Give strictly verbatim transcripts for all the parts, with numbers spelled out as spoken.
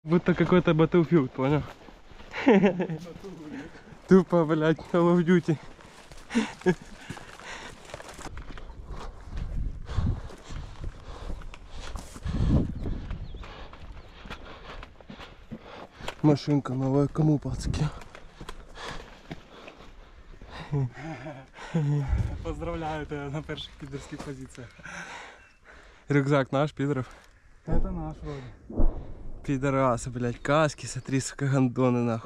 Будто какой-то Battlefield, понял? Тупо, блядь, Call of Duty. Машинка новая, кому, пацки? Поздравляю тебя на первых пидорских позициях. Рюкзак наш, пидоров. Это наш вроде. Пидорасы, блядь, каски, смотри, сука, гандоны, нахуй.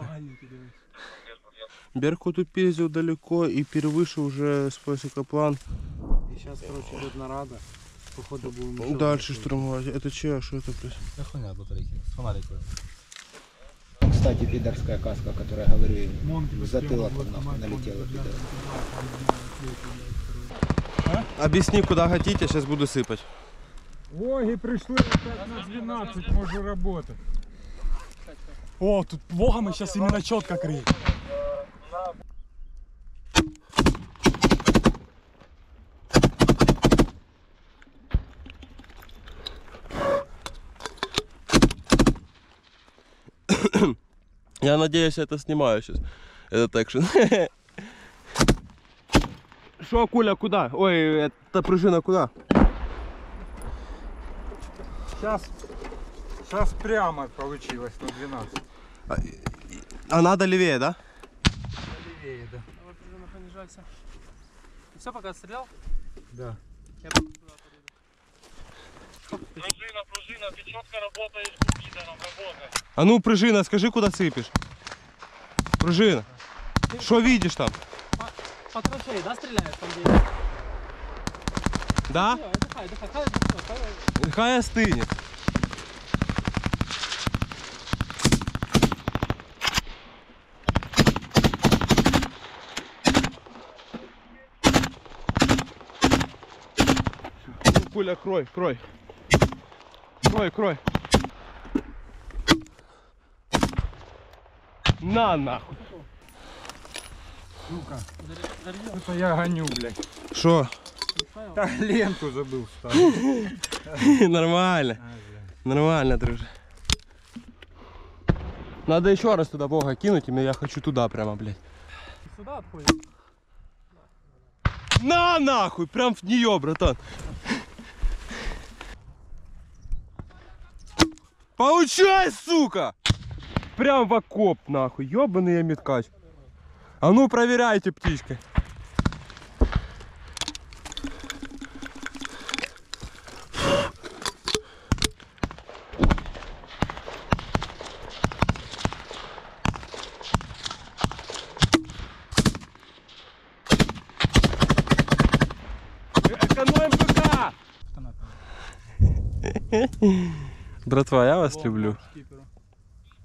Беркут упездил далеко и перевыше уже с пояса Каплан. И сейчас, короче, идет нарада. Походу будем... Дальше штурмовать. Это че, что это, блядь? Да хуйня от батарейки, с фонариком. Кстати, пидорская каска, которая, говорю, в затылок нахуй налетела. Объясни, куда хотите, сейчас буду сыпать. Воги пришли опять на двенадцать, можно работать. О, тут вогами сейчас именно четко крыть. Я надеюсь, я это снимаю сейчас. Этот экшен. Шо, Куля, куда? Ой, эта пружина куда? Сейчас, сейчас прямо получилось на двенадцать. А, а надо левее, да? Левее, да. Давай, пружина, понижайся. Ты все, пока стрелял? Да. Я туда подойду. Пружина, пружина, ты четко работаешь, пидором работай. А ну, пружина, скажи, куда сыпешь. Пружина. Что видишь там? По, по траншеи, да, стреляешь там где? Да? Все, отдыхай, отдыхай, хай, отдыхай, хай. Хай остынет. Куля, крой, крой. Крой, крой. На нахуй. Ну-ка. Это я гоню, блядь. Шо? Так, ленту забыл ставить. Нормально. Нормально, друже. Надо еще раз туда бога кинуть, и я хочу туда прямо, блядь. Сюда отходишь. На нахуй! Прям в нее, братан. Получай, сука! Прям в окоп, нахуй. Ёбаный я меткач. А ну проверяйте, птичка. Экономим ПК! Братва, я вас люблю.